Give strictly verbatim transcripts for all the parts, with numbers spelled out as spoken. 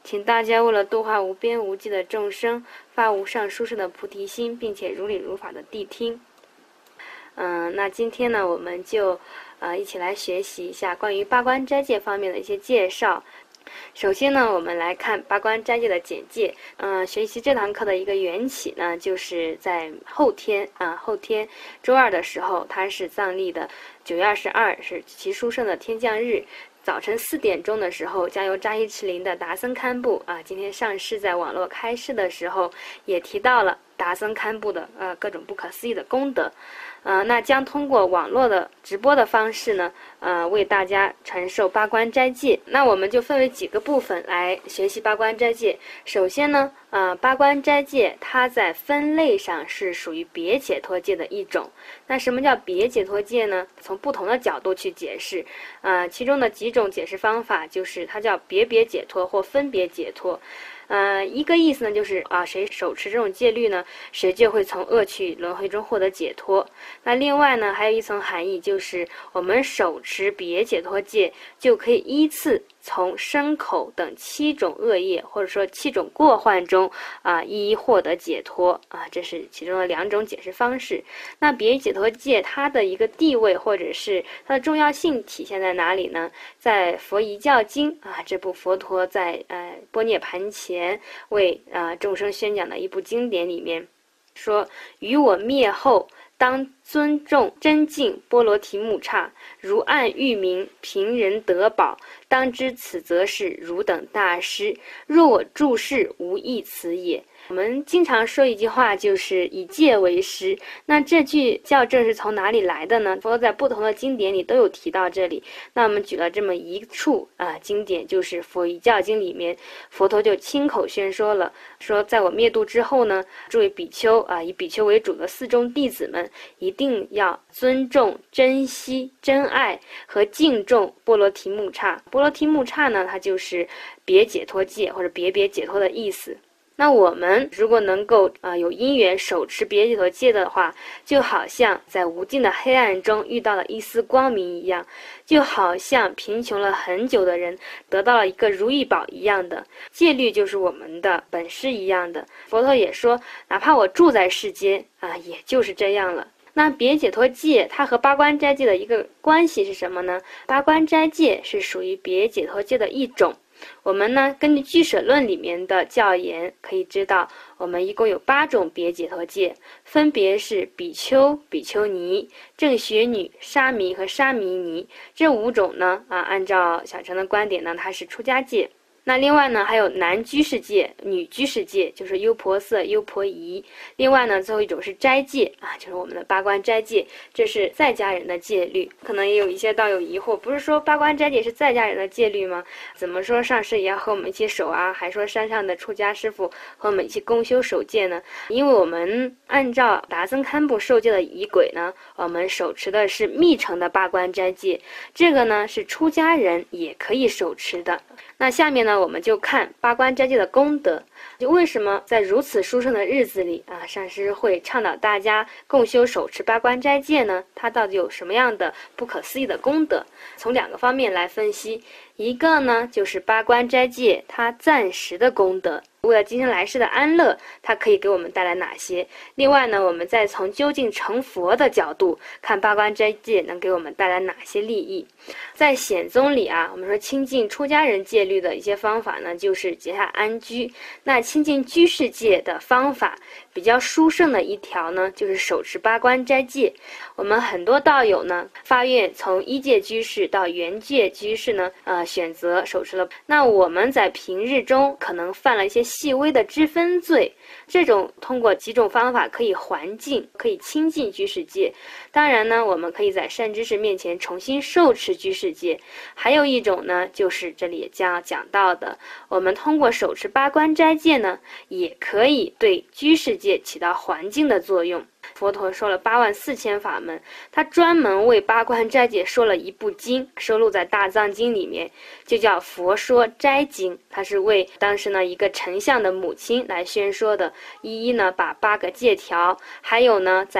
请大家为了度化无边无际的众生，发无上殊胜的菩提心，并且如理如法的谛听。嗯，那今天呢，我们就呃一起来学习一下关于八关斋戒方面的一些介绍。首先呢，我们来看八关斋戒的简介。嗯、呃，学习这堂课的一个缘起呢，就是在后天啊、呃，后天周二的时候，它是藏历的九月二十二，是其殊胜的天降日。早晨四点钟的时候，加由扎伊赤林的达僧堪布啊，今天上师在网络开示的时候也提到了达僧堪布的呃各种不可思议的功德。呃，那将通过网络的直播的方式呢，呃，为大家传授八关斋戒。那我们就分为几个部分来学习八关斋戒。首先呢，呃，八关斋戒它在分类上是属于别解脱戒的一种。那什么叫别解脱戒呢？从不同的角度去解释，呃，其中的几种解释方法就是它叫别别解脱或分别解脱。呃，一个意思呢，就是啊，谁手持这种戒律呢，谁就会从恶趣轮回中获得解脱。那另外呢，还有一层含义，就是我们手持别解脱戒，就可以依次从身口等七种恶业，或者说七种过患中啊，一一获得解脱啊，这是其中的两种解释方式。那别解脱戒它的一个地位或者是它的重要性体现在哪里呢？在《佛遗教经》啊，这部佛陀在呃般涅盘前为啊、呃、众生宣讲的一部经典里面说：“于我灭后，当尊重真净波罗提木刹，如按喻名，凭人得宝。当知此则是汝等大师，若我注释，无异此也。”我们经常说一句话，就是以戒为师。那这句校正是从哪里来的呢？佛陀在不同的经典里都有提到这里。那我们举了这么一处啊、呃、经典，就是《佛遗教经》里面，佛陀就亲口宣说了，说在我灭度之后呢，诸位比丘啊、呃，以比丘为主的四众弟子们，一定要尊重、珍惜、珍爱和敬重波罗提木刹。波罗提木刹呢，它就是别解脱戒或者别别解脱的意思。那我们如果能够啊、呃、有因缘手持别解脱戒的话，就好像在无尽的黑暗中遇到了一丝光明一样，就好像贫穷了很久的人得到了一个如意宝一样的。戒律就是我们的本师一样的。佛陀也说，哪怕我住在世间啊，也就是这样了。那别解脱戒它和八关斋戒的一个关系是什么呢？八关斋戒是属于别解脱戒的一种。我们呢，根据《俱舍论》里面的教言，可以知道，我们一共有八种别解脱戒，分别是比丘、比丘尼、正学女、沙弥和沙弥尼。这五种呢，啊，按照小乘的观点呢，它是出家戒。那另外呢，还有男居士戒、女居士戒，就是优婆塞、优婆夷。另外呢，最后一种是斋戒啊，就是我们的八关斋戒，这是在家人的戒律。可能也有一些道友疑惑，不是说八关斋戒是在家人的戒律吗？怎么说上师也要和我们一起守啊？还说山上的出家师父和我们一起共修守戒呢？因为我们按照达僧堪布受戒的仪轨呢，我们手持的是密乘的八关斋戒，这个呢是出家人也可以手持的。那下面呢，我们就看八关斋戒的功德。就为什么在如此殊胜的日子里啊，上师会倡导大家共修手持八关斋戒呢？它到底有什么样的不可思议的功德？从两个方面来分析。一个呢，就是八关斋戒它暂时的功德，为了今生来世的安乐，它可以给我们带来哪些？另外呢，我们再从究竟成佛的角度看八关斋戒能给我们带来哪些利益。在显宗里啊，我们说亲近出家人戒律的一些方法呢，就是结下安居。那亲近居士戒的方法比较殊胜的一条呢，就是手持八关斋戒。我们很多道友呢，发愿从一戒居士到圆戒居士呢，呃，选择手持了。那我们在平日中可能犯了一些细微的知分罪，这种通过几种方法可以还境，可以亲近居士戒。当然呢，我们可以在善知识面前重新受持居士戒。还有一种呢，就是这里也将要讲到的，我们通过手持八关斋戒呢，也可以对居士戒起到还境的作用。佛陀说了八万四千法门，他专门为八关斋戒说了一部经，收录在大藏经里面，就叫《佛说斋经》。它是为当时呢一个丞相的母亲来宣说的，一一呢把八个戒条，还有呢在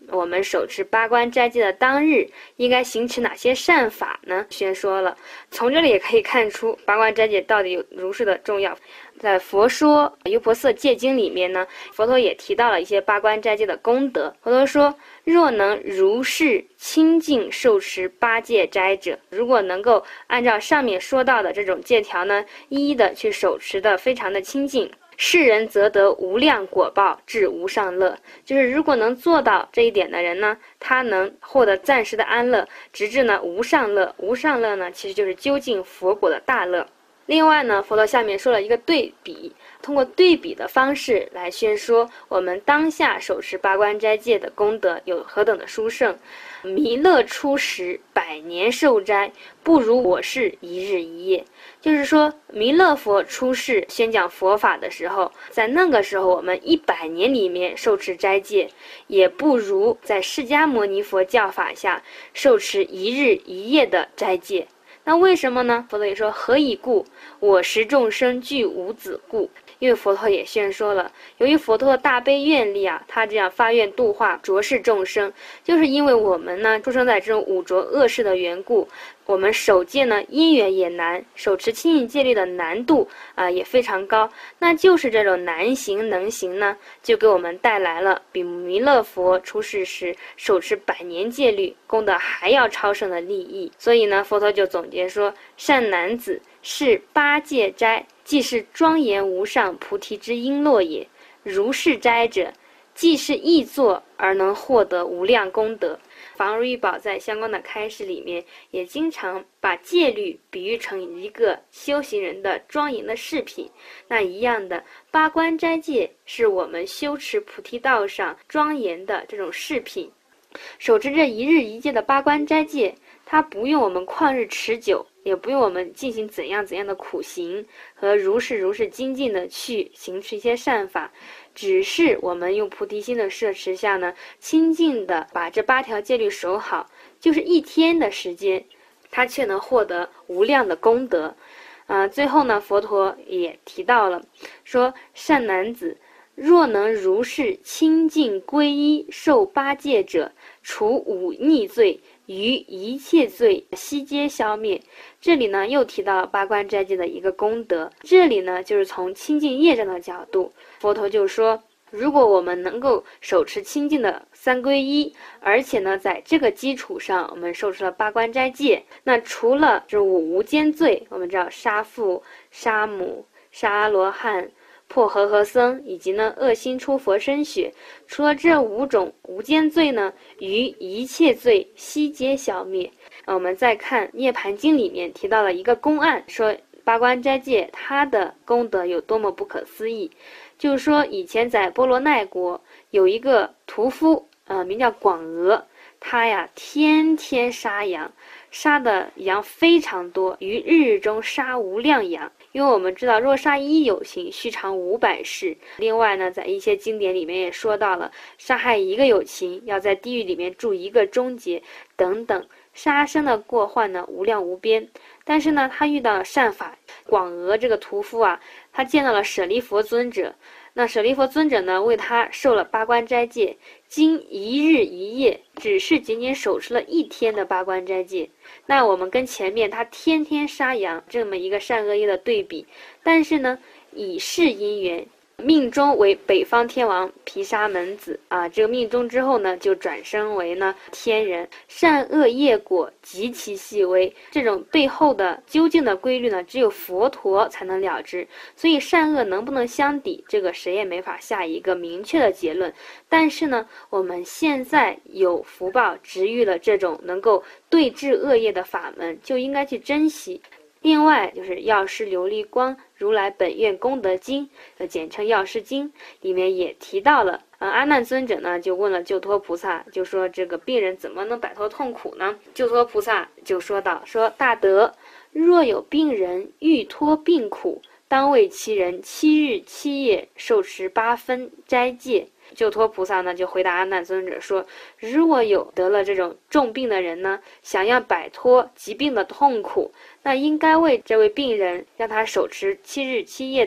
我们手持八关斋戒的当日应该行持哪些善法呢？宣说了。从这里也可以看出八关斋戒到底有如是的重要。在《佛说优婆塞戒经》里面呢，佛陀也提到了一些八关斋戒的功德。佛陀说，若能如是清净受持八戒斋者，如果能够按照上面说到的这种戒条呢，一一的去手持的非常的清净，世人则得无量果报，至无上乐。就是如果能做到这一点的人呢，他能获得暂时的安乐，直至呢无上乐。无上乐呢，其实就是究竟佛果的大乐。另外呢，佛陀下面说了一个对比，通过对比的方式来宣说我们当下手持八关斋戒的功德有何等的殊胜。弥勒出时百年受斋，不如我世一日一夜。就是说，弥勒佛出世宣讲佛法的时候，在那个时候我们一百年里面受持斋戒，也不如在释迦牟尼佛教法下受持一日一夜的斋戒。那为什么呢？佛陀也说，何以故？我时众生具无子故。因为佛陀也宣说了，由于佛陀的大悲愿力啊，他这样发愿度化浊世众生，就是因为我们呢出生在这种五浊恶世的缘故，我们守戒呢因缘也难，手持清净戒律的难度啊、呃、也非常高。那就是这种难行能行呢，就给我们带来了比弥勒佛出世时手持百年戒律功德还要超胜的利益。所以呢，佛陀就总结说，善男子，是八戒斋，既是庄严无上菩提之璎珞也。如是斋者，既是易作而能获得无量功德。房如意宝在相关的开示里面也经常把戒律比喻成一个修行人的庄严的饰品。那一样的，八关斋戒是我们修持菩提道上庄严的这种饰品。手持这一日一戒的八关斋戒，它不用我们旷日持久，也不用我们进行怎样怎样的苦行和如是如是精进的去行持一些善法，只是我们用菩提心的摄持下呢，清净的把这八条戒律守好，就是一天的时间，它却能获得无量的功德。啊、呃，最后呢，佛陀也提到了，说善男子，若能如是清净皈依受八戒者，除五逆罪，于一切罪悉皆消灭。这里呢又提到了八关斋戒的一个功德，这里呢就是从清净业障的角度，佛陀就说，如果我们能够手持清净的三皈依，而且呢在这个基础上我们受持了八关斋戒，那除了这五无间罪，我们知道杀父、杀母、杀阿罗汉、破和合僧，以及呢恶心出佛身血，除了这五种无间罪呢，于一切罪悉皆消灭。我们再看《涅盘经》里面提到了一个公案，说八关斋戒它的功德有多么不可思议。就是说，以前在波罗奈国有一个屠夫，呃，名叫广娥，他呀天天杀羊，杀的羊非常多，于日日中杀无量羊。因为我们知道，若杀一有情，须偿五百世。另外呢，在一些经典里面也说到了，杀害一个有情，要在地狱里面住一个终结，等等。杀生的过患呢，无量无边。但是呢，他遇到了善法，广娥这个屠夫啊，他见到了舍利佛尊者。那舍利佛尊者呢，为他受了八关斋戒，经一日一夜，只是仅仅手持了一天的八关斋戒。那我们跟前面他天天杀羊这么一个善恶业的对比，但是呢，以是因缘，命中为北方天王毗沙门子啊，这个命中之后呢，就转生为呢天人。善恶业果极其细微，这种背后的究竟的规律呢，只有佛陀才能了知。所以善恶能不能相抵，这个谁也没法下一个明确的结论。但是呢，我们现在有福报值遇了这种能够对治恶业的法门，就应该去珍惜。另外就是药师琉璃光如来本愿功德经，呃，简称药师经，里面也提到了，呃，阿难尊者呢就问了救脱菩萨，就说这个病人怎么能摆脱痛苦呢？救脱菩萨就说道，说大德，若有病人欲脱病苦，当为其人七日七夜受持八分斋戒。救脱菩萨呢就回答阿难尊者说，如果有得了这种重病的人呢，想要摆脱疾病的痛苦，那应该为这位病人让他手持七日七夜的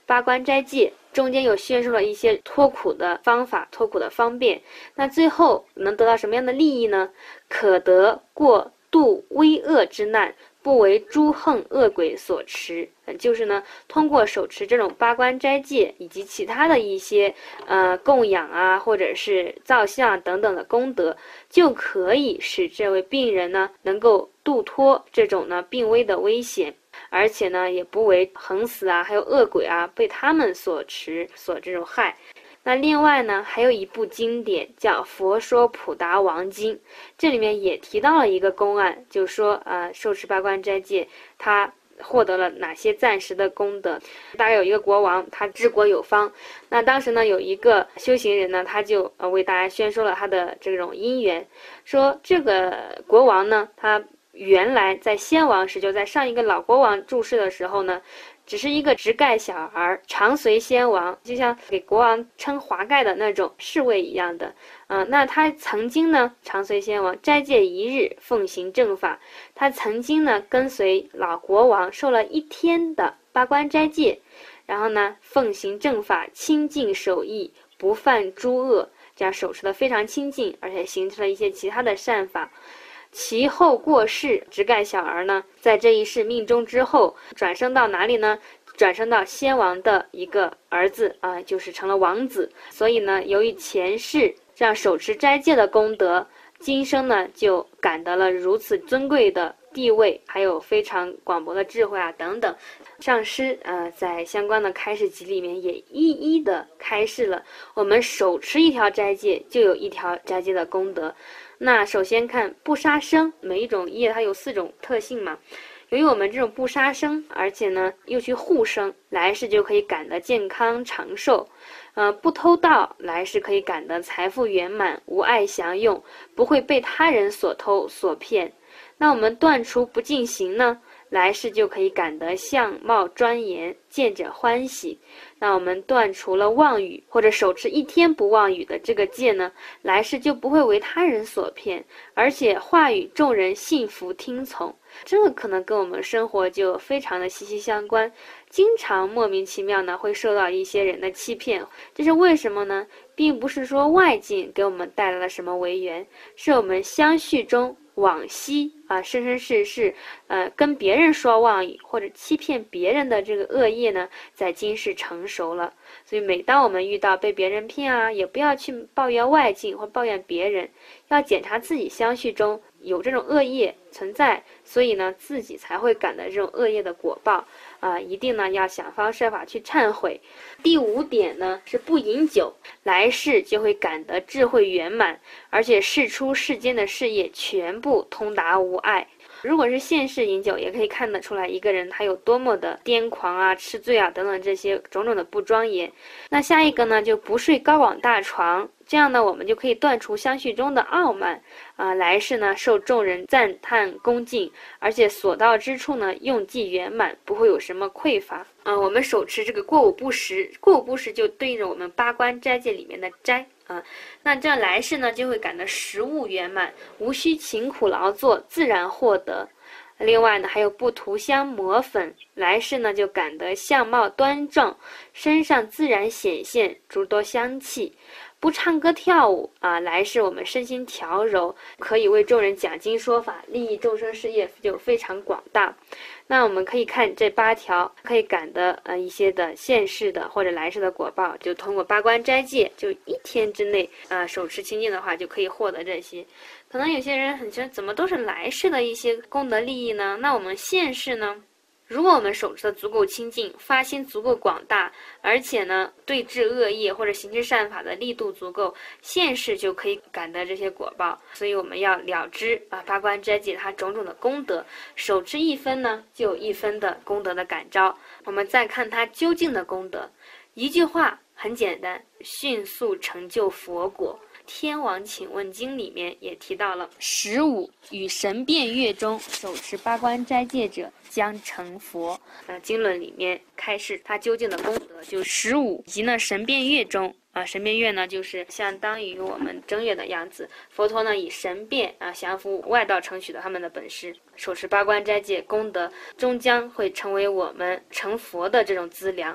八关斋戒，中间有宣说了一些脱苦的方法，脱苦的方便。那最后能得到什么样的利益呢？可得过度危恶之难，不为诸横恶鬼所持。嗯，就是呢，通过手持这种八关斋戒以及其他的一些呃供养啊，或者是造像等等的功德，就可以使这位病人呢能够度脱这种呢病危的危险。而且呢，也不为横死啊，还有恶鬼啊，被他们所持所这种害。那另外呢，还有一部经典叫《佛说普达王经》，这里面也提到了一个公案，就说呃，受持八关斋戒，他获得了哪些暂时的功德。大概有一个国王，他治国有方。那当时呢，有一个修行人呢，他就呃为大家宣说了他的这种因缘，说这个国王呢，他原来在先王时，就在上一个老国王住世的时候呢，只是一个直盖小儿，常随先王，就像给国王撑华盖的那种侍卫一样的。嗯、呃，那他曾经呢，常随先王斋戒一日，奉行正法。他曾经呢，跟随老国王受了一天的八关斋戒，然后呢，奉行正法，清净守义，不犯诸恶，这样手持的非常清净，而且行持了一些其他的善法。其后过世，直盖小儿呢，在这一世命终之后，转生到哪里呢？转生到先王的一个儿子啊、呃，就是成了王子。所以呢，由于前世这样手持斋戒的功德，今生呢就感得了如此尊贵的地位，还有非常广博的智慧啊等等。上师呃在相关的开示集里面也一一的开示了，我们手持一条斋戒就有一条斋戒的功德。那首先看不杀生，每一种业它有四种特性嘛。由于我们这种不杀生，而且呢又去护生，来世就可以感得健康长寿。呃，不偷盗，来世可以感得财富圆满，无碍享用，不会被他人所偷所骗。那我们断除不净行呢，来世就可以感得相貌庄严，见者欢喜。那我们断除了妄语，或者手持一天不妄语的这个戒呢，来世就不会为他人所骗，而且话语众人信服听从。这个可能跟我们生活就非常的息息相关，经常莫名其妙呢会受到一些人的欺骗。这是为什么呢？并不是说外境给我们带来了什么违缘，是我们相续中往昔啊，生生世世，呃，跟别人说妄语或者欺骗别人的这个恶业呢，在今世成熟了。所以每当我们遇到被别人骗啊，也不要去抱怨外境或抱怨别人，要检查自己相续中有这种恶业存在，所以呢，自己才会感到这种恶业的果报啊、呃，一定呢要想方设法去忏悔。第五点呢是不饮酒，来世就会感得智慧圆满，而且世出世间的事业全部通达无碍。如果是现世饮酒，也可以看得出来一个人他有多么的癫狂啊、吃醉啊等等这些种种的不庄严。那下一个呢，就不睡高广大床，这样呢，我们就可以断除相续中的傲慢啊、呃，来世呢受众人赞叹恭敬，而且所到之处呢用计圆满，不会有什么匮乏啊、呃。我们手持这个过午不食，过午不食就对应着我们八关斋戒里面的斋。啊，那这样来世呢，就会感到食物圆满，无需勤苦劳作，自然获得。另外呢，还有不涂香抹粉，来世呢就感得相貌端正，身上自然显现诸多香气。不唱歌跳舞啊，来世我们身心调柔，可以为众人讲经说法，利益众生事业就非常广大。那我们可以看这八条，可以感得呃一些的现世的或者来世的果报，就通过八关斋戒，就一天之内呃手持清净的话，就可以获得这些。可能有些人很觉得怎么都是来世的一些功德利益呢？那我们现世呢？如果我们手持的足够清净，发心足够广大，而且呢对治恶业或者行持善法的力度足够，现世就可以感得这些果报。所以我们要了知啊八关斋戒它种种的功德，手持一分呢就有一分的功德的感召。我们再看它究竟的功德，一句话很简单，迅速成就佛果。天王请问经里面也提到了，十五与神变月中手持八关斋戒者将成佛。呃，经论里面开示它究竟的功德，就十五以及呢神变月中啊，神变月呢就是相当于我们正月的样子。佛陀呢以神变啊降服外道承许的他们的本师，手持八关斋戒功德终将会成为我们成佛的这种资粮。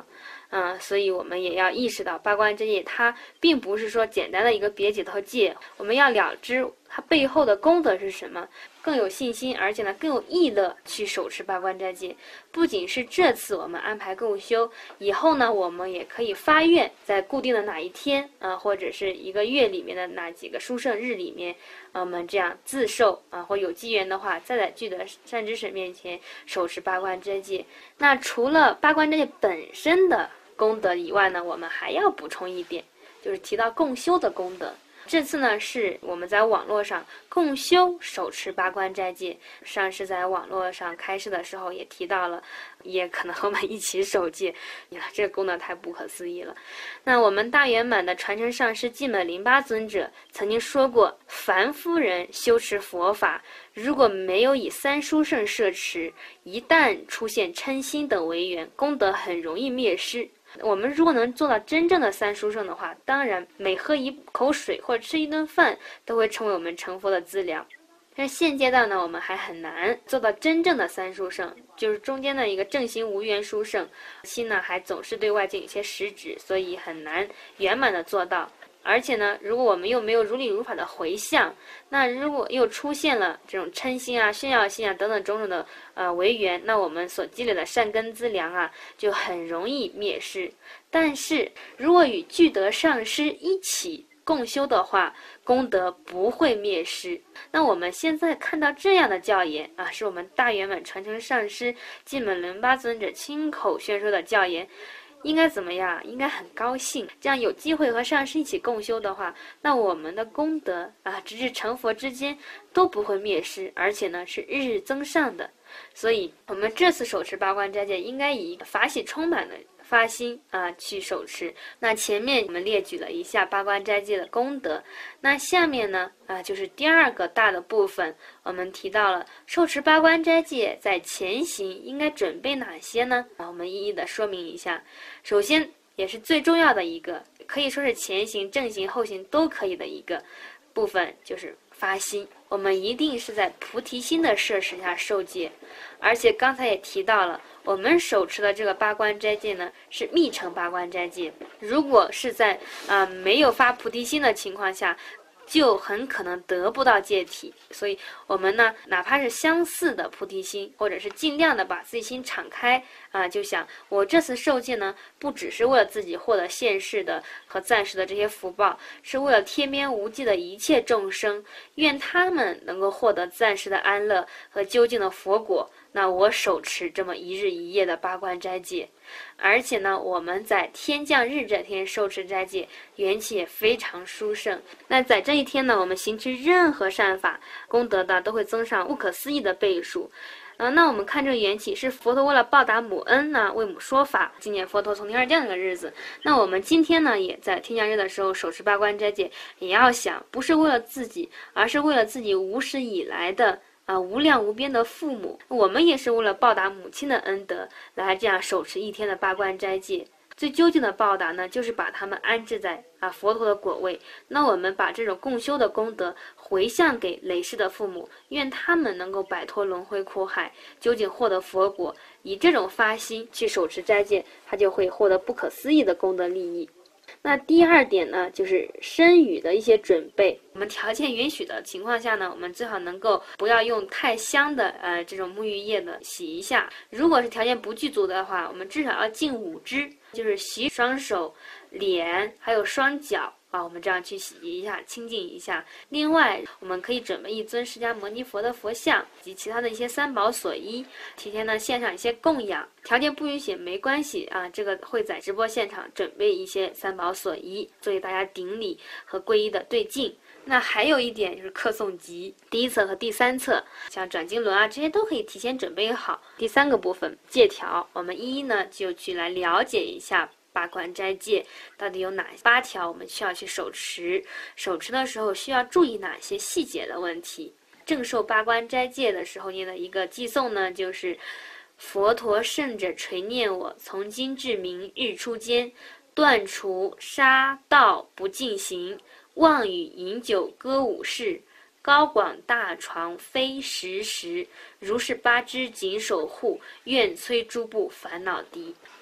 嗯，所以我们也要意识到八关斋戒它并不是说简单的一个别几头戒，我们要了知它背后的功德是什么，更有信心，而且呢更有意乐去手持八关斋戒。不仅是这次我们安排共修，以后呢我们也可以发愿，在固定的哪一天啊、呃，或者是一个月里面的哪几个殊胜日里面，呃、我们这样自受啊、呃，或有机缘的话，再在具德善知识面前手持八关斋戒。那除了八关斋戒本身的功德以外呢，我们还要补充一点，就是提到共修的功德。这次呢是我们在网络上共修手持八关斋戒，上师在网络上开示的时候也提到了，也可能和我们一起守戒，呀，这个功德太不可思议了。那我们大圆满的传承上师寂本灵巴尊者曾经说过，凡夫人修持佛法，如果没有以三殊胜摄持，一旦出现嗔心等违缘，功德很容易灭失。我们如果能做到真正的三殊胜的话，当然每喝一口水或者吃一顿饭都会成为我们成佛的资粮。但是现阶段呢，我们还很难做到真正的三殊胜，就是中间的一个正心无缘殊胜，心呢还总是对外界有些实执，所以很难圆满的做到。而且呢，如果我们又没有如理如法的回向，那如果又出现了这种嗔心啊、炫耀心啊等等种种的呃违缘，那我们所积累的善根资粮啊，就很容易灭失。但是如果与具德上师一起共修的话，功德不会灭失。那我们现在看到这样的教言啊，是我们大圆满传承上师寂本灵巴尊者亲口宣说的教言。应该怎么样？应该很高兴。这样有机会和上师一起共修的话，那我们的功德啊，直至成佛之间都不会灭失，而且呢是日日增上的。所以，我们这次手持八关斋戒，应该以法喜充满的发心啊去手持。那前面我们列举了一下八关斋戒的功德，那下面呢啊就是第二个大的部分，我们提到了受持八关斋戒在前行应该准备哪些呢？啊，我们一一的说明一下。首先也是最重要的一个，可以说是前行、正行、后行都可以的一个部分，就是发心。我们一定是在菩提心的摄持下受戒，而且刚才也提到了，我们手持的这个八关斋戒呢是密乘八关斋戒。如果是在啊、呃、没有发菩提心的情况下，就很可能得不到戒体。所以我们呢，哪怕是相似的菩提心，或者是尽量的把自己心敞开啊、呃，就想我这次受戒呢，不只是为了自己获得现世的和暂时的这些福报，是为了天边无际的一切众生，愿他们能够获得暂时的安乐和究竟的佛果。那我手持这么一日一夜的八关斋戒，而且呢，我们在天降日这天受持斋戒，缘起也非常殊胜。那在这一天呢，我们行持任何善法，功德的都会增上不可思议的倍数。呃，那我们看这个缘起，是佛陀为了报答母恩呢，为母说法，纪念佛陀从天而降的日子。那我们今天呢，也在天降日的时候手持八关斋戒，也要想，不是为了自己，而是为了自己无始以来的啊，无量无边的父母，我们也是为了报答母亲的恩德，来这样手持一天的八关斋戒。最究竟的报答呢，就是把他们安置在啊佛陀的果位。那我们把这种共修的功德回向给累世的父母，愿他们能够摆脱轮回苦海，究竟获得佛果。以这种发心去手持斋戒，他就会获得不可思议的功德利益。那第二点呢，就是生语的一些准备。我们条件允许的情况下呢，我们最好能够不要用太香的呃这种沐浴液的洗一下。如果是条件不具足的话，我们至少要净五支，就是洗双手、脸还有双脚啊，我们这样去洗一下，清净一下。另外，我们可以准备一尊释迦牟尼佛的佛像及其他的一些三宝所依，提前呢献上一些供养。条件不允许没关系啊，这个会在直播现场准备一些三宝所依，作为大家顶礼和皈依的对境。那还有一点就是课诵集，第一册和第三册，像转经轮啊这些都可以提前准备好。第三个部分戒条，我们一一呢就去来了解一下八关斋戒到底有哪八条我们需要去手持，手持的时候需要注意哪些细节的问题。正受八关斋戒的时候念的一个偈颂呢，就是佛陀圣者垂念我，从今至明日出间，断除杀盗不进行，妄语饮酒歌舞事，高广大床非时时，如是八支谨守护，愿摧诸部烦恼敌。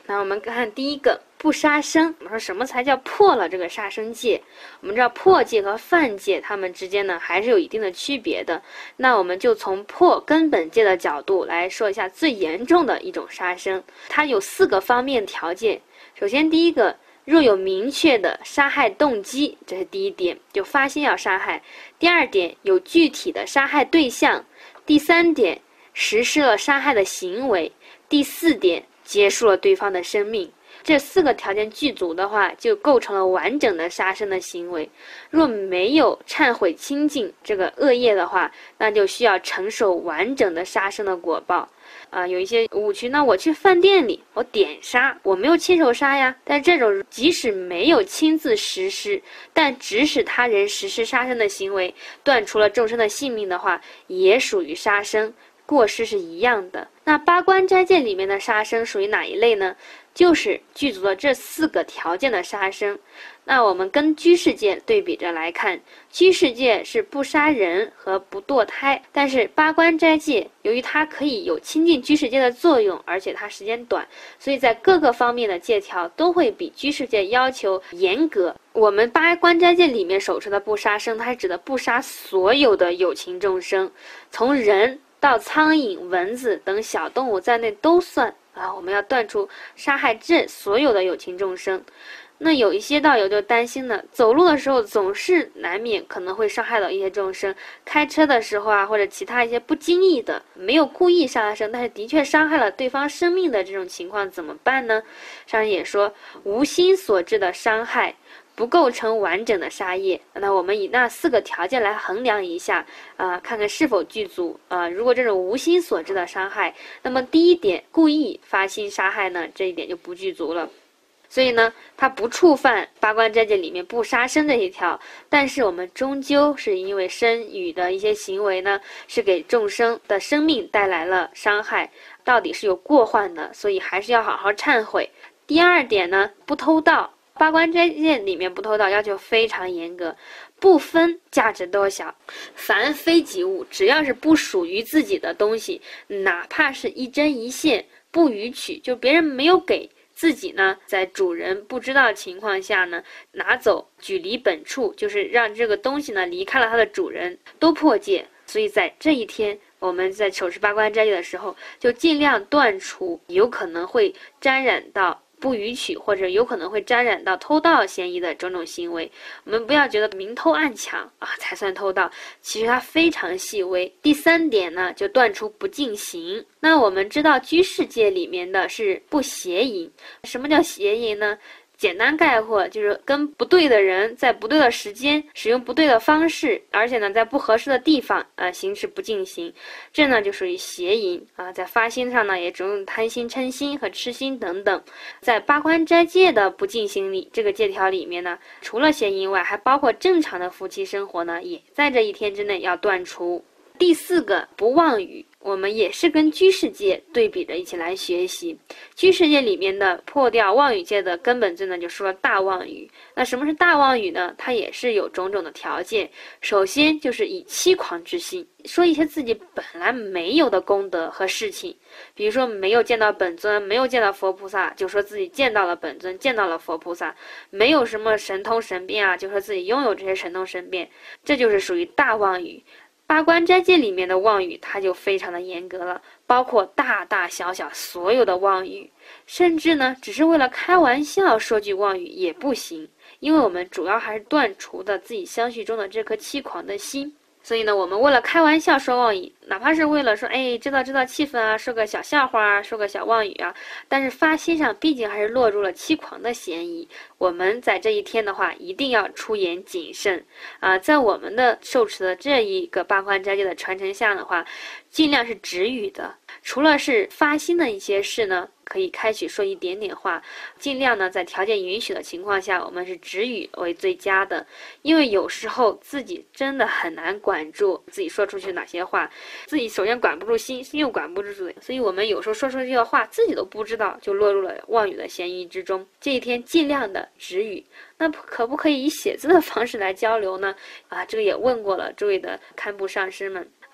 那我们看第一个不杀生，我们说什么才叫破了这个杀生戒？我们知道破戒和犯戒它们之间呢还是有一定的区别的。那我们就从破根本戒的角度来说一下最严重的一种杀生，它有四个方面条件。首先第一个，若有明确的杀害动机，这是第一点，就发心要杀害。第二点，有具体的杀害对象。第三点，实施了杀害的行为。第四点，结束了对方的生命。这四个条件具足的话，就构成了完整的杀生的行为。若没有忏悔清净这个恶业的话，那就需要承受完整的杀生的果报。啊、呃，有一些误区，那我去饭店里，我点杀，我没有亲手杀呀。但这种即使没有亲自实施，但指使他人实施杀生的行为，断除了众生的性命的话，也属于杀生，过失是一样的。那八关斋戒里面的杀生属于哪一类呢？就是具足了这四个条件的杀生。那我们跟居士戒对比着来看，居士戒是不杀人和不堕胎，但是八关斋戒由于它可以有亲近居士戒的作用，而且它时间短，所以在各个方面的戒条都会比居士戒要求严格。我们八关斋戒里面手持的不杀生，它是指的不杀所有的有情众生，从人到苍蝇、蚊子等小动物在内都算啊，我们要断除杀害这所有的有情众生。那有一些道友就担心呢，走路的时候总是难免可能会伤害到一些众生，开车的时候啊，或者其他一些不经意的没有故意杀生，但是的确伤害了对方生命的这种情况怎么办呢？上人也说，无心所致的伤害不构成完整的杀业。那我们以那四个条件来衡量一下啊、呃，看看是否具足啊、呃。如果这种无心所致的伤害，那么第一点故意发心杀害呢，这一点就不具足了。所以呢，它不触犯八关斋戒里面不杀生这一条，但是我们终究是因为身语的一些行为呢，是给众生的生命带来了伤害，到底是有过患的，所以还是要好好忏悔。第二点呢，不偷盗。八关斋戒里面不偷盗要求非常严格，不分价值多小，凡非己物，只要是不属于自己的东西，哪怕是一针一线不予取，就别人没有给自己呢，在主人不知道的情况下呢，拿走，举离本处，就是让这个东西呢离开了它的主人，都破戒。所以在这一天，我们在手持八关斋戒的时候，就尽量断除有可能会沾染到不予取或者有可能会沾染到偷盗嫌疑的种种行为。我们不要觉得明偷暗抢啊才算偷盗，其实它非常细微。第三点呢，就断除不净行。那我们知道居士戒里面的是不邪淫。什么叫邪淫呢？简单概括就是跟不对的人在不对的时间使用不对的方式，而且呢在不合适的地方呃行持不净行，这呢就属于邪淫啊。在发心上呢也只用贪心、嗔心和痴心等等。在八关斋戒的不净行里这个戒条里面呢，除了邪淫外，还包括正常的夫妻生活呢，也在这一天之内要断除。第四个不妄语，我们也是跟居士戒对比着一起来学习。居士戒里面的破掉妄语戒的根本罪呢，就说了大妄语。那什么是大妄语呢？它也是有种种的条件。首先就是以欺狂之心，说一些自己本来没有的功德和事情，比如说没有见到本尊，没有见到佛菩萨，就说自己见到了本尊，见到了佛菩萨；没有什么神通神变啊，就说自己拥有这些神通神变，这就是属于大妄语。八关斋戒里面的妄语它就非常的严格了，包括大大小小所有的妄语，甚至呢只是为了开玩笑说句妄语也不行，因为我们主要还是断除的自己相续中的这颗欺狂的心。所以呢，我们为了开玩笑说妄语，哪怕是为了说，哎，制造制造气氛啊，说个小笑话啊，说个小妄语啊，但是发心上毕竟还是落入了欺狂的嫌疑。我们在这一天的话，一定要出言谨慎啊、呃！在我们的受持的这一个八关斋戒的传承下的话，尽量是止语的。除了是发心的一些事呢，可以开启说一点点话，尽量呢在条件允许的情况下，我们是止语为最佳的。因为有时候自己真的很难管住自己说出去哪些话，自己首先管不住心，心又管不住嘴，所以我们有时候说出去的话自己都不知道，就落入了妄语的嫌疑之中。这一天尽量的止语。那可不可以以写字的方式来交流呢？啊，这个也问过了诸位的堪布上师们。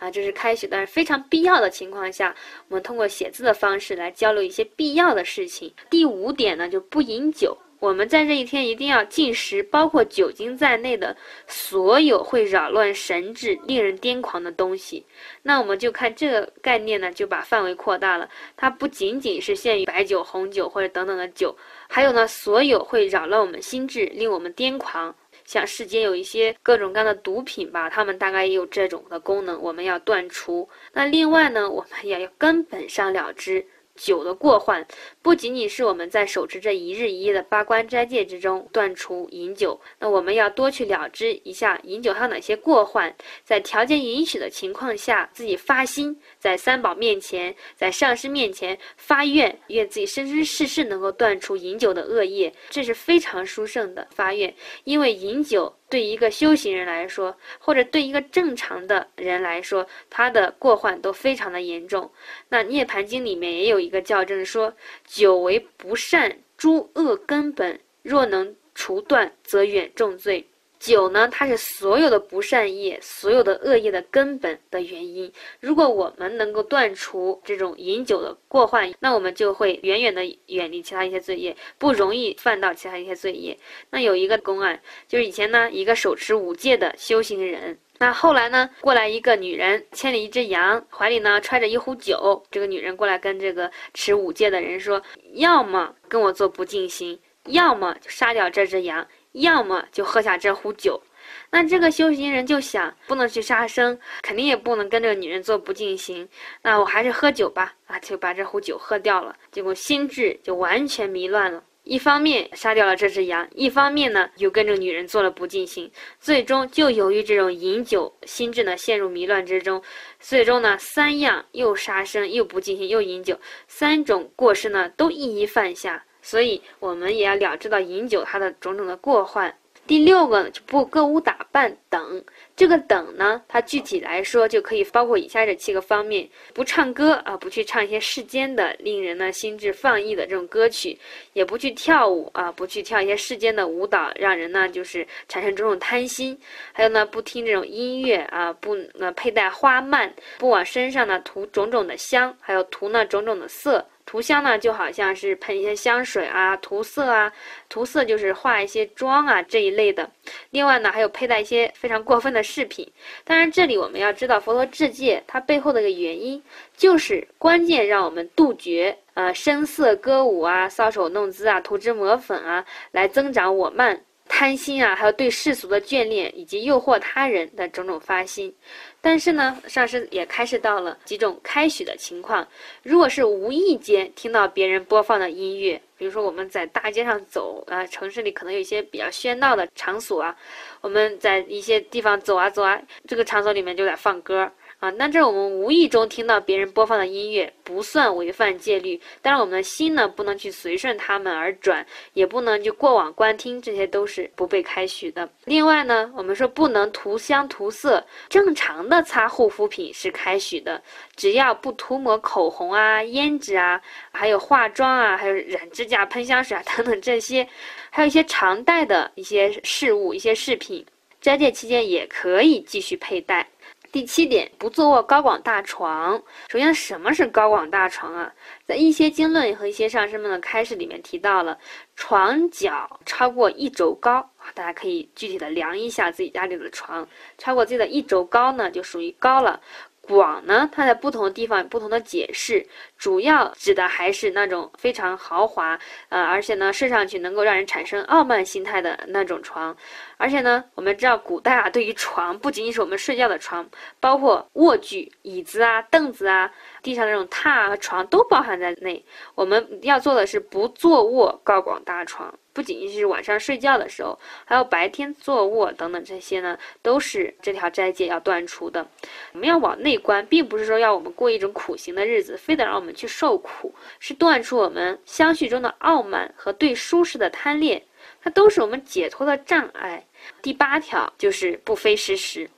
啊，这是开始，但是非常必要的情况下，我们通过写字的方式来交流一些必要的事情。第五点呢，就不饮酒。我们在这一天一定要禁食包括酒精在内的所有会扰乱神智、令人癫狂的东西。那我们就看这个概念呢，就把范围扩大了，它不仅仅是限于白酒、红酒或者等等的酒，还有呢，所有会扰乱我们心智、令我们癫狂，像世间有一些各种各样的毒品吧，它们大概也有这种的功能，我们要断除。那另外呢，我们也要根本上了之酒的过患，不仅仅是我们在守持这一日一夜的八关斋戒之中断除饮酒，那我们要多去了知一下饮酒还有哪些过患，在条件允许的情况下，自己发心，在三宝面前，在上师面前发愿，愿自己生生世世能够断除饮酒的恶业，这是非常殊胜的发愿。因为饮酒对一个修行人来说，或者对一个正常的人来说，他的过患都非常的严重。那涅盘经里面也有一个校正说，酒为不善诸恶根本，若能除断，则远重罪。酒呢，它是所有的不善业、所有的恶业的根本的原因。如果我们能够断除这种饮酒的过患，那我们就会远远的远离其他一些罪业，不容易犯到其他一些罪业。那有一个公案，就是以前呢，一个手持五戒的修行人，那后来呢，过来一个女人，牵了一只羊，怀里呢揣着一壶酒。这个女人过来跟这个持五戒的人说，要么跟我做不净行，要么就杀掉这只羊，要么就喝下这壶酒。那这个修行人就想，不能去杀生，肯定也不能跟这个女人做不净行，那我还是喝酒吧，啊，就把这壶酒喝掉了。结果心智就完全迷乱了，一方面杀掉了这只羊，一方面呢又跟这个女人做了不净行，最终就由于这种饮酒，心智呢陷入迷乱之中，最终呢三样，又杀生又不净行又饮酒，三种过失呢都一一犯下。所以我们也要了知到饮酒它的种种的过患。第六个呢，就不歌舞打扮等。这个等呢，它具体来说就可以包括以下这七个方面：不唱歌啊，不去唱一些世间的令人呢心智放逸的这种歌曲，也不去跳舞啊，不去跳一些世间的舞蹈，让人呢就是产生种种贪心。还有呢，不听这种音乐啊，不呢佩戴花蔓，不往身上呢涂种种的香，还有涂呢种种的色。涂香呢，就好像是喷一些香水啊，涂色啊，涂色就是化一些妆啊这一类的。另外呢，还有佩戴一些非常过分的饰品。当然，这里我们要知道佛陀制戒它背后的一个原因，就是关键让我们杜绝呃声色歌舞啊、搔首弄姿啊、涂脂抹粉啊，来增长我慢、贪心啊，还有对世俗的眷恋以及诱惑他人的种种发心。但是呢，上师也开示到了几种开许的情况。如果是无意间听到别人播放的音乐，比如说我们在大街上走啊，城市里可能有一些比较喧闹的场所啊，我们在一些地方走啊走啊，这个场所里面就在放歌啊，那这我们无意中听到别人播放的音乐，不算违犯戒律。当然，我们的心呢，不能去随顺他们而转，也不能就过往观听，这些都是不被开许的。另外呢，我们说不能涂香涂色，正常的擦护肤品是开许的，只要不涂抹口红啊、胭脂啊，还有化妆啊，还有染指甲、喷香水啊等等这些，还有一些常戴的一些饰物、一些饰品，斋戒期间也可以继续佩戴。第七点，不坐卧高广大床。首先，什么是高广大床啊？在一些经论和一些上师们的开示里面提到了，床脚超过一肘高，大家可以具体的量一下自己家里的床，超过自己的一肘高呢，就属于高了。广呢，它在不同的地方有不同的解释，主要指的还是那种非常豪华，呃，而且呢，睡上去能够让人产生傲慢心态的那种床。而且呢，我们知道古代啊，对于床不仅仅是我们睡觉的床，包括卧具、椅子啊、凳子啊、地上的那种榻啊、床都包含在内。我们要做的是不坐卧高广大床。不仅仅是晚上睡觉的时候，还有白天坐卧等等，这些呢都是这条斋戒要断除的。我们要往内观，并不是说要我们过一种苦行的日子，非得让我们去受苦，是断除我们相续中的傲慢和对舒适的贪恋，它都是我们解脱的障碍。第八条就是不非时时。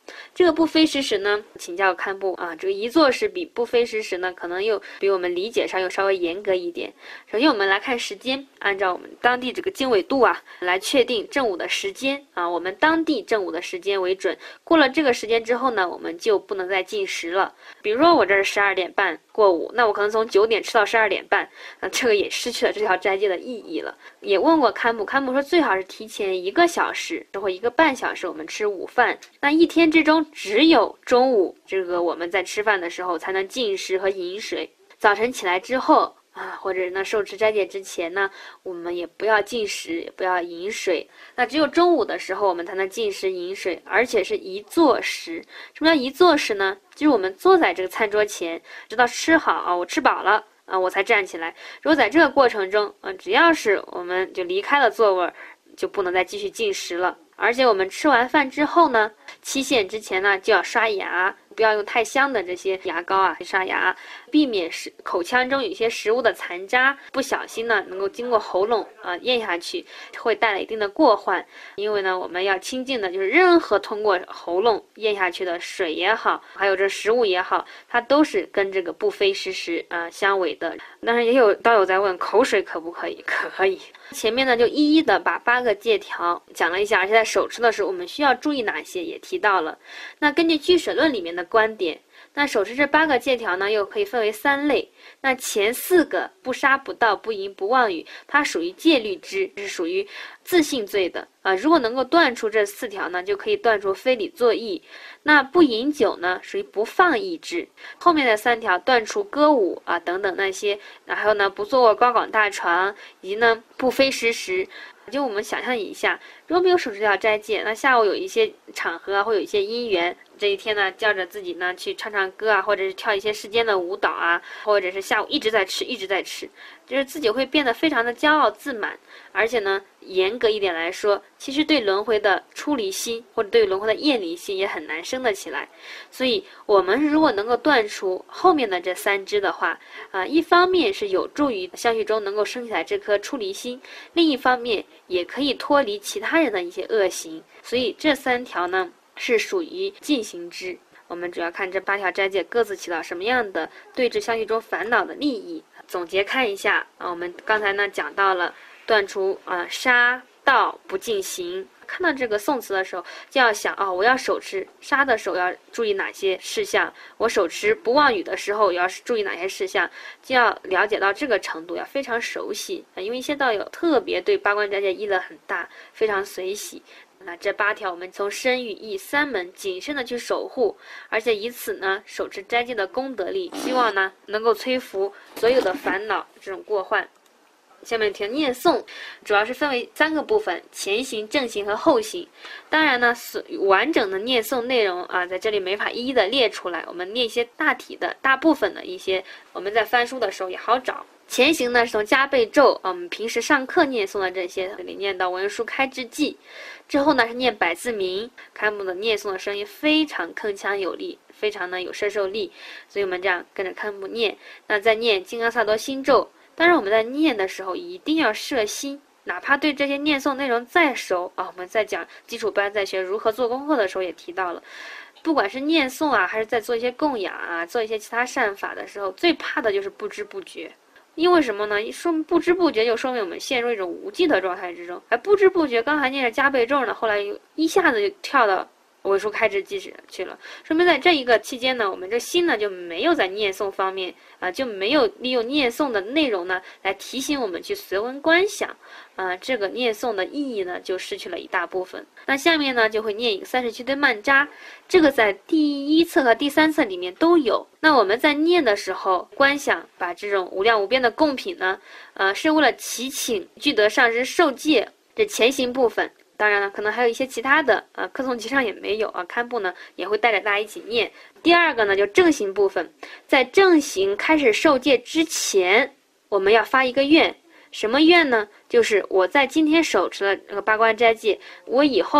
这个不非时时呢，请教堪布啊，这个一坐时比不非时时呢，可能又比我们理解上又稍微严格一点。首先我们来看时间，按照我们当地这个经纬度啊，来确定正午的时间啊，我们当地正午的时间为准。过了这个时间之后呢，我们就不能再进食了。比如说我这是十二点半过午，那我可能从九点吃到十二点半，那这个也失去了这条斋戒的意义了。也问过堪布，堪布说最好是提前一个小时或一个半小时我们吃午饭。那一天之中只有中午这个我们在吃饭的时候才能进食和饮水，早晨起来之后啊，或者呢受持斋戒之前呢，我们也不要进食，也不要饮水。那只有中午的时候我们才能进食饮水，而且是一坐食。什么叫一坐食呢？就是我们坐在这个餐桌前，直到吃好啊，我吃饱了啊，我才站起来。如果在这个过程中啊，只要是我们就离开了座位，就不能再继续进食了。而且我们吃完饭之后呢，期限之前呢就要刷牙，不要用太香的这些牙膏啊刷牙，避免食口腔中有一些食物的残渣不小心呢能够经过喉咙啊咽下去，会带来一定的过患。因为呢我们要清净的就是任何通过喉咙咽下去的水也好，还有这食物也好，它都是跟这个不非时时啊相违的。当然也有道友在问口水可不可以？可以。前面呢就一一的把八个戒条讲了一下，而且在手持的时候我们需要注意哪些也提到了。那根据俱舍论里面的观点，那手持这八个戒条呢又可以分为三类。那前四个不杀不盗不淫不妄语，它属于戒律之，是属于自性罪的啊。如果能够断除这四条呢，就可以断除非礼作意。那不饮酒呢属于不放逸之，后面的三条断除歌舞啊等等那些，还有呢不坐卧高广大床，以及呢不非时时。就我们想象一下，如果没有守持这条斋戒，那下午有一些场合啊，会有一些因缘，这一天呢叫着自己呢去唱唱歌啊，或者是跳一些世间的舞蹈啊，或者是下午一直在吃一直在吃，就是自己会变得非常的骄傲自满。而且呢严格一点来说，其实对轮回的出离心或者对轮回的厌离心也很难生得起来。所以我们如果能够断除后面的这三支的话啊，一方面是有助于相续中能够升起来这颗出离心，另一方面也可以脱离其他人的一些恶行。所以这三条呢是属于进行之。我们主要看这八条斋戒各自起到什么样的对治相续中烦恼的利益。总结看一下啊，我们刚才呢讲到了断除啊杀盗不进行。看到这个宋词的时候就要想啊、哦，我要手持杀的时候要注意哪些事项，我手持不妄语的时候要注意哪些事项，就要了解到这个程度，要非常熟悉啊。因为一些道友特别对八关斋戒依勒很大，非常随喜。那这八条我们从身语意三门谨慎的去守护，而且以此呢手持斋戒的功德力，希望呢能够摧伏所有的烦恼这种过患。下面听念诵，主要是分为三个部分：前行、正行和后行。当然呢，完整的念诵内容啊，在这里没法一一的列出来，我们念一些大体的、大部分的一些，我们在翻书的时候也好找。前行呢是从加倍咒，啊，我们平时上课念诵的这些，这里念到文殊开智记，之后呢是念百字明，堪布的念诵的声音非常铿锵有力，非常呢有摄受力，所以我们这样跟着堪布念。那再念金刚萨埵心咒。当然我们在念的时候一定要摄心，哪怕对这些念诵内容再熟啊，我们在讲基础班在学如何做功课的时候也提到了，不管是念诵啊，还是在做一些供养啊，做一些其他善法的时候，最怕的就是不知不觉。因为什么呢？说不知不觉就说明我们陷入一种无记的状态之中，还不知不觉刚还念着加倍咒呢，后来又一下子就跳到文殊开智记去了，说明在这一个期间呢，我们这心呢就没有在念诵方面啊、呃，就没有利用念诵的内容呢来提醒我们去随闻观想啊、呃，这个念诵的意义呢就失去了一大部分。那下面呢就会念一个三十七堆曼扎，这个在第一册和第三册里面都有。那我们在念的时候观想，把这种无量无边的贡品呢，呃，是为了祈请具德上师受戒这前行部分。当然了，可能还有一些其他的啊，课诵集上也没有啊。堪布呢也会带着大家一起念。第二个呢，就正行部分，在正行开始受戒之前，我们要发一个愿，什么愿呢？就是我在今天手持了这个八关斋戒，我以后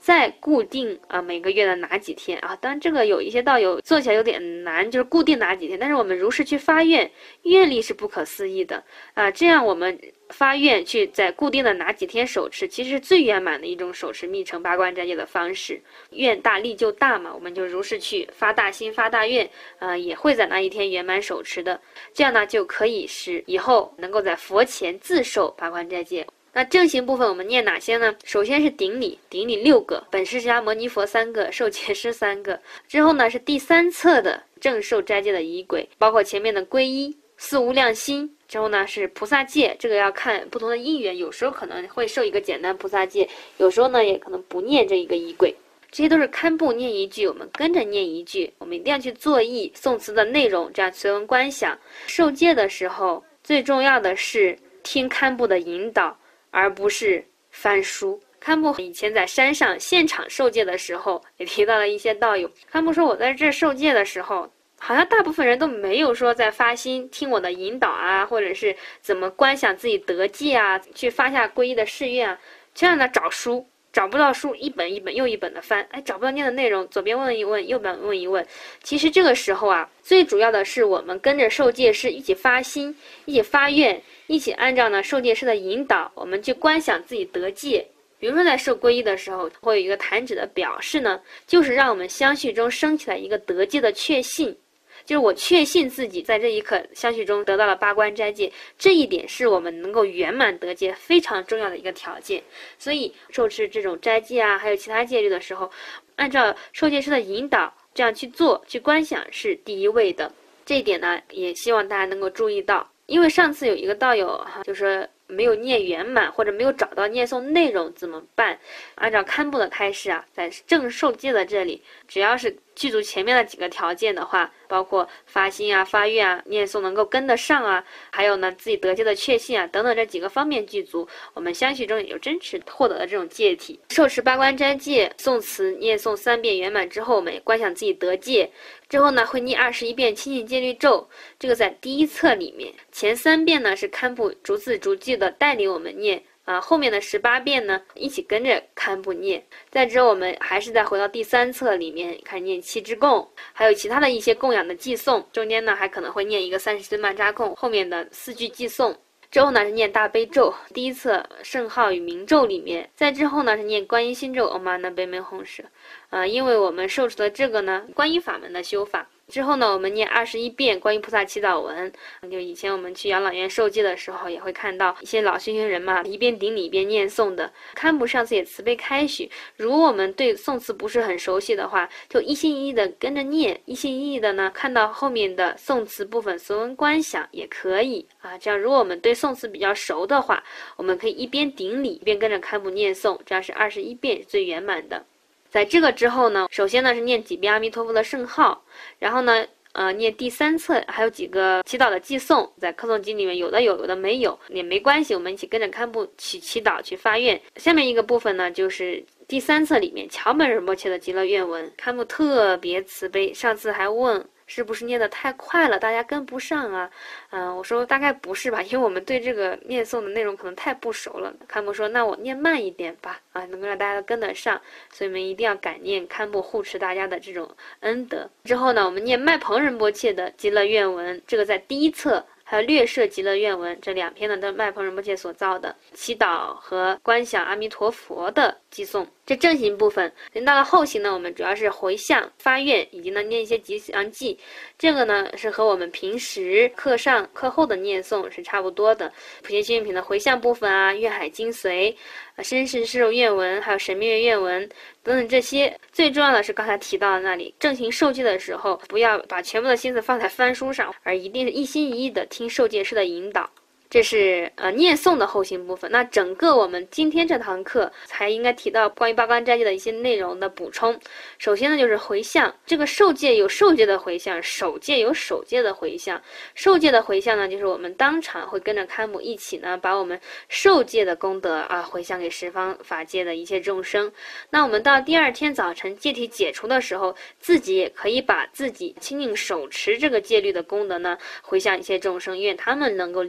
再固定啊每个月的哪几天啊。当然这个有一些道友做起来有点难，就是固定哪几天，但是我们如实去发愿，愿力是不可思议的啊。这样我们发愿去在固定的哪几天手持，其实是最圆满的一种手持密乘八关斋戒的方式。愿大力就大嘛，我们就如实去发大心发大愿，呃，也会在那一天圆满手持的。这样呢，就可以使以后能够在佛前自受八关斋戒。那正行部分我们念哪些呢？首先是顶礼，顶礼六个，本师释迦牟尼佛三个，受戒师三个。之后呢是第三册的正受斋戒的仪轨，包括前面的皈依、四无量心。之后呢是菩萨戒，这个要看不同的因缘，有时候可能会受一个简单菩萨戒，有时候呢也可能不念这一个仪轨。这些都是堪布念一句，我们跟着念一句，我们一定要去作意诵词的内容，这样随文观想。受戒的时候，最重要的是听堪布的引导，而不是翻书。堪布以前在山上现场受戒的时候，也提到了一些道友。堪布说，我在这受戒的时候，好像大部分人都没有说在发心听我的引导啊，或者是怎么观想自己得戒啊，去发下皈依的誓愿啊。这样呢，找书找不到书，一本一本又一本的翻，哎，找不到念的内容，左边问一问，右边问一问。其实这个时候啊，最主要的是我们跟着受戒师一起发心，一起发愿，一起按照呢受戒师的引导，我们去观想自己得戒。比如说在受皈依的时候，会有一个弹指的表示呢，就是让我们相续中升起来一个得戒的确信。就是我确信自己在这一刻相续中得到了八关斋戒，这一点是我们能够圆满得戒非常重要的一个条件。所以受持这种斋戒啊，还有其他戒律的时候，按照受戒师的引导这样去做去观想是第一位的。这一点呢，也希望大家能够注意到。因为上次有一个道友哈，就说没有念圆满，或者没有找到念诵内容怎么办？按照堪布的开示啊，在正受戒的这里，只要是具足前面的几个条件的话，包括发心啊、发愿啊、念诵能够跟得上啊，还有呢自己得戒的确信啊等等这几个方面具足，我们相续中也就真实获得了这种戒体。受持八关斋戒，诵词念诵三遍圆满之后，我们也观想自己得戒。之后呢，会念二十一遍清净戒律咒，这个在第一册里面，前三遍呢是堪布逐字逐句的带领我们念。啊，后面的十八遍呢，一起跟着堪布念。再之后，我们还是再回到第三册里面，开始念七支供，还有其他的一些供养的寄诵。中间呢，还可能会念一个三十岁曼扎供，后面的四句寄诵。之后呢是念大悲咒，第一册圣号与名咒里面。再之后呢是念观音心咒 Om Mani Padme Hum。呃，因为我们受持的这个呢，观音法门的修法。之后呢，我们念二十一遍观音菩萨祈祷文。就以前我们去养老院受戒的时候，也会看到一些老修行人嘛，一边顶礼一边念诵的。堪布上次也慈悲开许，如果我们对诵词不是很熟悉的话，就一心一意的跟着念，一心一意的呢，看到后面的诵词部分随文观想也可以啊。这样，如果我们对诵词比较熟的话，我们可以一边顶礼一边跟着堪布念诵，这样是二十一遍是最圆满的。在这个之后呢，首先呢是念几遍阿弥陀佛的圣号，然后呢，呃，念第三册，还有几个祈祷的寄诵，在课诵经里面有的有，有的没有，也没关系，我们一起跟着堪布去祈祷去发愿。下面一个部分呢，就是第三册里面桥本仁波切的极乐愿文，堪布特别慈悲，上次还问是不是念得太快了，大家跟不上啊？嗯、呃，我说大概不是吧，因为我们对这个念诵的内容可能太不熟了。堪布说，那我念慢一点吧，啊，能够让大家跟得上，所以我们一定要感念堪布护持大家的这种恩德。之后呢，我们念麦彭仁波切的极乐愿文，这个在第一册。还有略摄极乐愿文，这两篇呢都是麦彭仁波切所造的祈祷和观想阿弥陀佛的寄诵。这正行部分，等到了后行呢，我们主要是回向、发愿，以及呢念一些吉祥偈。这个呢是和我们平时课上课后的念诵是差不多的。普贤行愿品的回向部分啊，愿海精髓、啊身世世肉愿文，还有神灭愿文等等这些。最重要的是刚才提到的那里，正行受戒的时候，不要把全部的心思放在翻书上，而一定是一心一意的听受戒师的引导。这是呃念诵的后行部分。那整个我们今天这堂课才应该提到关于八关斋戒的一些内容的补充。首先呢就是回向，这个受戒有受戒的回向，守戒有守戒的回向。受戒的回向呢，就是我们当场会跟着堪布一起呢，把我们受戒的功德啊回向给十方法界的一切众生。那我们到第二天早晨戒体解除的时候，自己也可以把自己清净手持这个戒律的功德呢回向一切众生，愿他们能够离苦得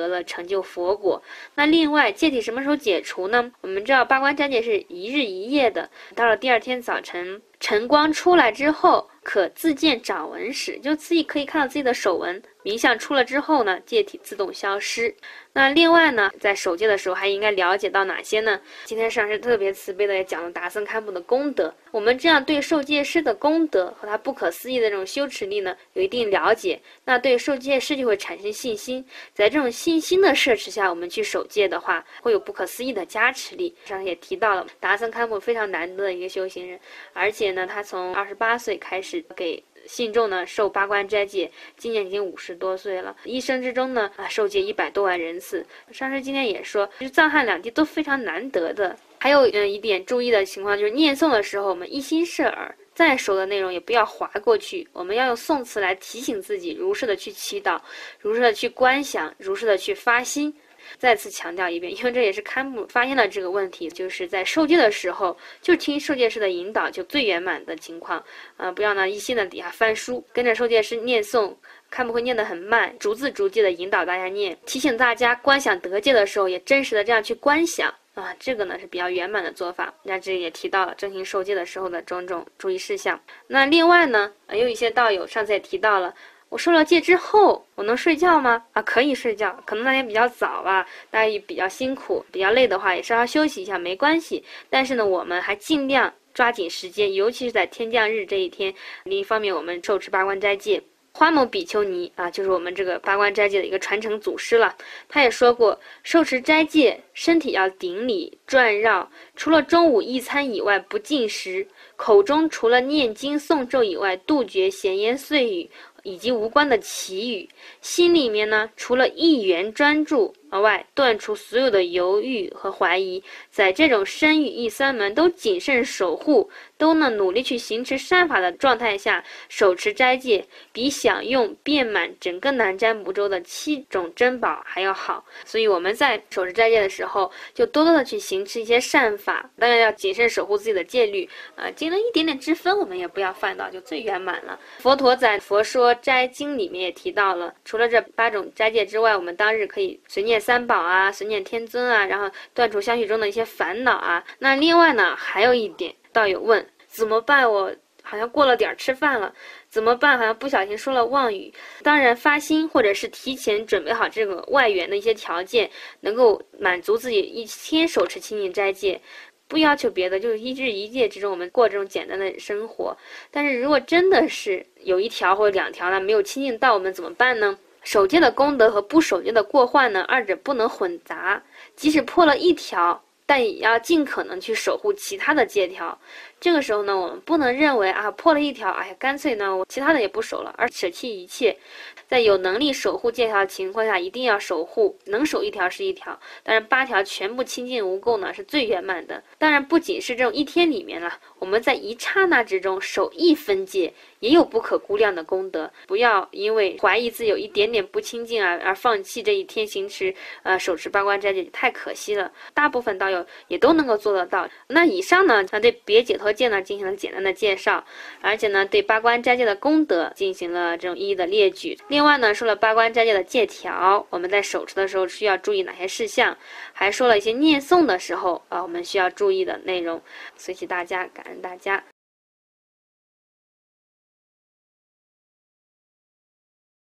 了成就佛果。那另外戒体什么时候解除呢？我们知道八关斋戒是一日一夜的，到了第二天早晨晨光出来之后，可自见掌纹时，就自己可以看到自己的手纹，冥想出了之后呢，戒体自动消失。那另外呢，在守戒的时候还应该了解到哪些呢？今天上师特别慈悲的也讲了达僧堪布的功德，我们这样对受戒师的功德和他不可思议的这种修持力呢有一定了解，那对受戒师就会产生信心，在这种信心的摄持下，我们去守戒的话，会有不可思议的加持力。上师也提到了达僧堪布非常难得的一个修行人，而且呢，他从二十八岁开始给信众呢受八关斋戒，今年已经五十多岁了，一生之中呢啊受戒一百多万人次。上师今天也说，就是藏汉两地都非常难得的。还有嗯一点注意的情况就是念诵的时候，我们一心摄耳，再熟的内容也不要划过去，我们要用诵词来提醒自己，如实的去祈祷，如实的去观想，如实的去发心。再次强调一遍，因为这也是堪布发现了这个问题，就是在受戒的时候就听受戒师的引导就最圆满的情况，呃，不要呢一心的底下翻书，跟着受戒师念诵，堪布会念得很慢，逐字逐句的引导大家念，提醒大家观想得戒的时候也真实的这样去观想啊，这个呢是比较圆满的做法。那这里也提到了正行受戒的时候的种种注意事项。那另外呢，呃、有一些道友上次也提到了，我受了戒之后，我能睡觉吗？啊，可以睡觉，可能那天比较早吧，大家也比较辛苦，比较累的话，也稍稍休息一下没关系。但是呢，我们还尽量抓紧时间，尤其是在天降日这一天。另一方面，我们受持八关斋戒。花某比丘尼啊，就是我们这个八关斋戒的一个传承祖师了。他也说过，受持斋戒，身体要顶礼转绕，除了中午一餐以外不进食，口中除了念经诵咒以外，杜绝闲言碎语以及无关的绮语，心里面呢，除了一元专注而外，断除所有的犹豫和怀疑，在这种身语意三门都谨慎守护，都呢努力去行持善法的状态下，手持斋戒，比享用遍满整个南瞻部洲的七种珍宝还要好。所以我们在手持斋戒的时候，就多多的去行持一些善法，当然要谨慎守护自己的戒律，呃，尽了一点点之分，我们也不要犯到，就最圆满了。佛陀在《佛说斋经》里面也提到了，除了这八种斋戒之外，我们当日可以随念三宝啊，随念天尊啊，然后断除相续中的一些烦恼啊。那另外呢，还有一点，道友问怎么办？我好像过了点吃饭了，怎么办？好像不小心说了妄语。当然发心或者是提前准备好这个外援的一些条件，能够满足自己一天手持清净斋戒，不要求别的，就是一日一戒之中我们过这种简单的生活。但是如果真的是有一条或者两条呢没有清净到，我们怎么办呢？守戒的功德和不守戒的过患呢，二者不能混杂，即使破了一条，但也要尽可能去守护其他的戒条。这个时候呢，我们不能认为啊破了一条，哎呀干脆呢我其他的也不守了，而舍弃一切。在有能力守护戒条的情况下，一定要守护，能守一条是一条，当然八条全部清净无垢呢是最圆满的。当然不仅是这种一天里面了，我们在一刹那之中守一分戒，也有不可估量的功德。不要因为怀疑自己有一点点不清净啊，而放弃这一天行持呃手持八关斋戒，太可惜了。大部分道友也都能够做得到。那以上呢，那对别解脱戒呢进行了简单的介绍，而且呢对八关斋戒的功德进行了这种一一的列举。另外呢，说了八关斋戒的戒条，我们在手持的时候需要注意哪些事项，还说了一些念诵的时候啊，我们需要注意的内容。随喜大家，感恩大家。